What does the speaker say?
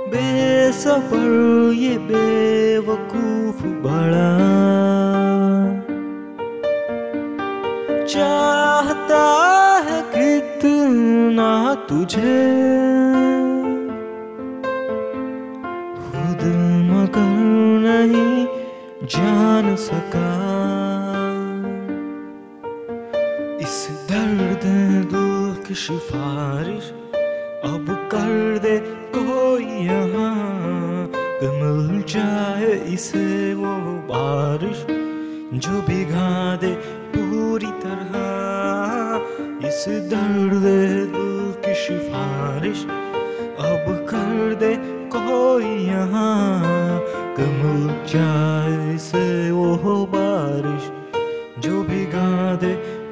बेसबर ये बेवकूफ बड़ा चाहता है कितना तुझे खुद मगर नहीं जान सका। इस दर्द दिल की सिफारिश अब कर दे कोई यहाँ, कि मिल जाए इसे वो बारिश जो भिगा दे पूरी तरह। इस दर्द दिल की सिफारिश अब कर दे कोई यहाँ, कि मिल जाए इसे वो बारिश जो भिगा दे